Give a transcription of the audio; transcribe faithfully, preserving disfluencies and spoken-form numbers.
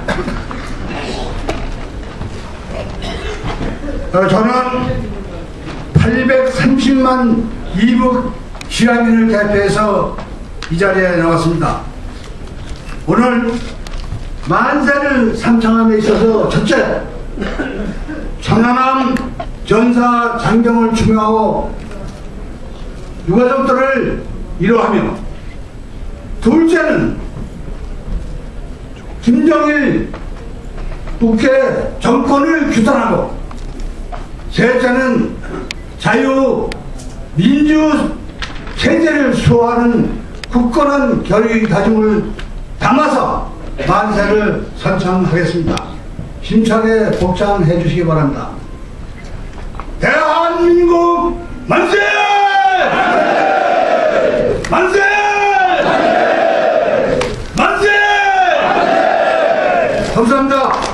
어, 저는 팔백삼십만 이북 시민을 대표해서 이 자리에 나왔습니다. 오늘 만세를 삼창함에 있어서 첫째, 천안함 전사 장경을 추모하고 유가족들을 위로하며, 둘째는 김정일 국회 정권을 규탄하고, 셋째는 자유 민주 체제를 수호하는 굳건한 결의 다짐을 담아서 만세를 선창하겠습니다. 힘차게 복장해 주시기 바랍니다. 대한민국 만세! 만세! 만세! 감사합니다.